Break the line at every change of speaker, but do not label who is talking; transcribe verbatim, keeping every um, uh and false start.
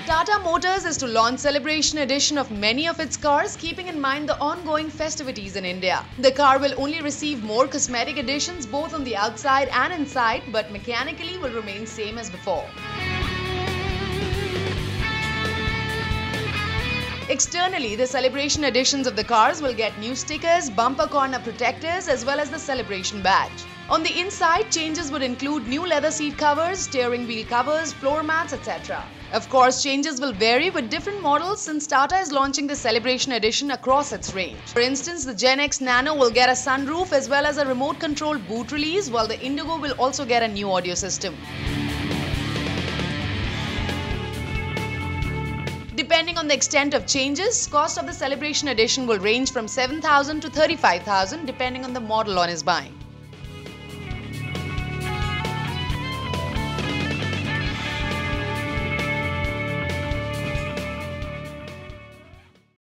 Tata Motors is to launch Celebration Edition of many of its cars, keeping in mind the ongoing festivities in India. The car will only receive more cosmetic additions both on the outside and inside, but mechanically will remain same as before. Externally, the celebration editions of the cars will get new stickers, bumper corner protectors as well as the celebration badge. On the inside, changes would include new leather seat covers, steering wheel covers, floor mats, et cetera. Of course, changes will vary with different models since Tata is launching the celebration edition across its range. For instance, the GenX Nano will get a sunroof as well as a remote-controlled boot release, while the Indigo will also get a new audio system. Depending on the extent of changes, cost of the celebration edition will range from seven thousand to thirty-five thousand depending on the model one is buying.